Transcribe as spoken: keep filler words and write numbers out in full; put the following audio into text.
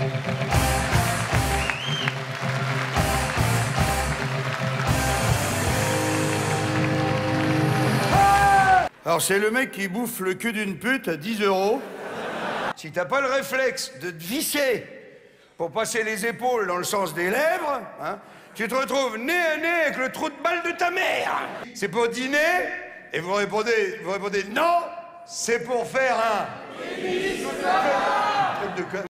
Alors, c'est le mec qui bouffe le cul d'une pute à dix euros. Si t'as pas le réflexe de te visser pour passer les épaules dans le sens des lèvres, hein, tu te retrouves nez à nez avec le trou de balle de ta mère. C'est pour dîner, et vous répondez, vous répondez non, c'est pour faire un...